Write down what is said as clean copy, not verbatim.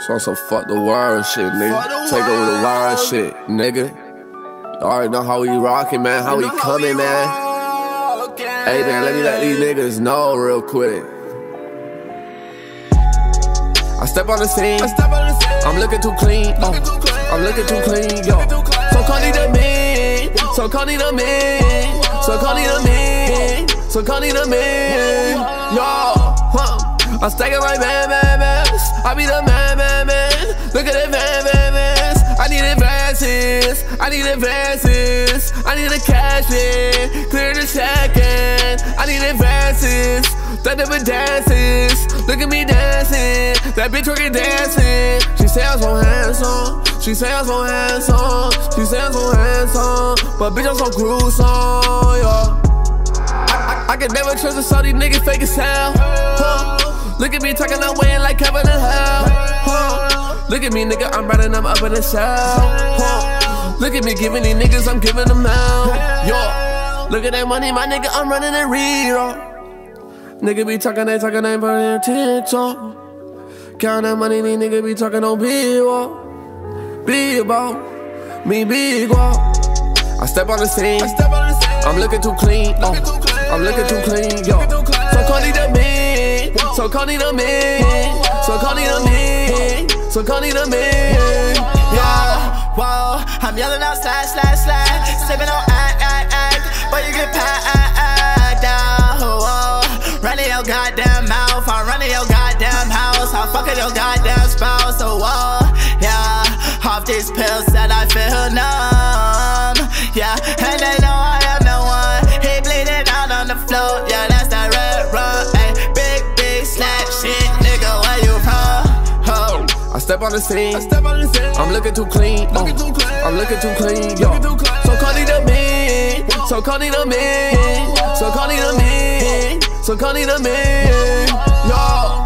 So fuck the world shit, nigga. Take over the world shit, nigga. You already know how we rockin', man. How we coming, man. Hey, man, let these niggas know real quick. I step on the scene. I'm looking too clean. I'm looking too clean, yo. So Connie to me. So Connie to me. So Connie to me. So Connie to me. Yo. I'm stacking like man. I be the man. Look at the man. I need advances. I need the cash in. Clear the check in. I need advances. That never dances. Look at me dancing. That bitch working dancing. She say I'm so handsome. She say I'm so handsome. She say I'm so handsome. But bitch, I'm so gruesome, yeah. I can never trust a salty nigga fake as hell. Look at me talking, I'm weighing like Kevin in hell. Look at me, nigga, I'm riding, I'm up in the cell. Look at me giving these niggas, I'm giving them out. Yo, look at that money, my nigga, I'm running in real. Nigga be talking, they put it on TikTok. Count that money, these nigga be talking on big walk. Big ball, me big walk. I step on the scene, I'm looking too clean. I'm looking too clean, yo. So Connie to me, so Connie to me, so Connie to me, so Connie to me. Yeah, whoa, I'm yelling out slash, sipping on act, but you get packed out. Whoa, running your goddamn mouth, I'm running your goddamn house, I'm fucking your goddamn spouse. So whoa, yeah, off these pills that I feel numb. Yeah, and they know I am the one. He bleeding out on the floor, yeah, that's that red rum. Ay, big slap shit, nigga, where you from? I step on the scene, I'm looking too clean. I'm looking too clean, yo. So Connie to me, so Connie to me, so Connie to me, so Connie to me, yo.